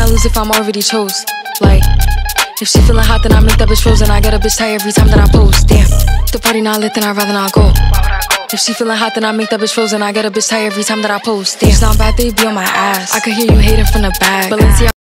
lose if I'm already chose? Like, if she feeling hot, then I make that bitch frozen. I get a bitch tired every time that I post. Damn, the party not lit, then I'd rather not go. If she feeling hot, then I make that bitch frozen. I get a bitch tired every time that I post. Damn, it's not bad, they be on my ass. I could hear you hating from the back. Balenciaga